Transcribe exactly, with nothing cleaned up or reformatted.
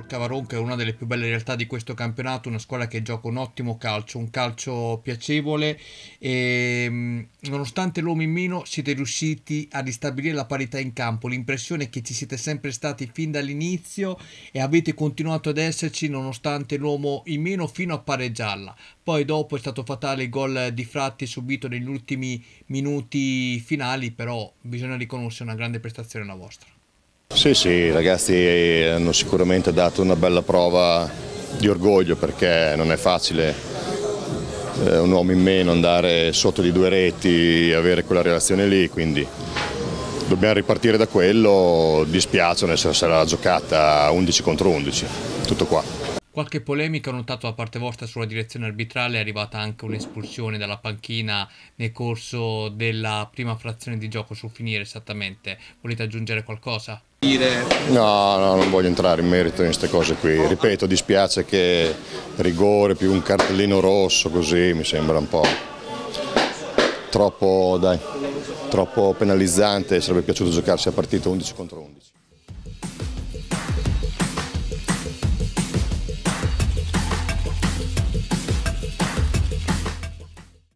Cavaronca è una delle più belle realtà di questo campionato, una squadra che gioca un ottimo calcio, un calcio piacevole e mh, nonostante l'uomo in meno siete riusciti a ristabilire la parità in campo. L'impressione è che ci siete sempre stati fin dall'inizio e avete continuato ad esserci nonostante l'uomo in meno fino a pareggiarla. Poi dopo è stato fatale il gol di Fratti subito negli ultimi minuti finali, però bisogna riconoscere una grande prestazione la vostra. Sì, sì, i ragazzi hanno sicuramente dato una bella prova di orgoglio, perché non è facile eh, un uomo in meno andare sotto di due reti, avere quella relazione lì, quindi dobbiamo ripartire da quello. Dispiace non essersela giocata undici contro undici, tutto qua. Qualche polemica ho notato da parte vostra sulla direzione arbitrale, è arrivata anche un'espulsione dalla panchina nel corso della prima frazione di gioco, sul finire esattamente. Volete aggiungere qualcosa? No, no, non voglio entrare in merito in queste cose qui. Ripeto, dispiace che rigore più un cartellino rosso così mi sembra un po' troppo, dai, troppo penalizzante. Sarebbe piaciuto giocarsi a partita undici contro undici.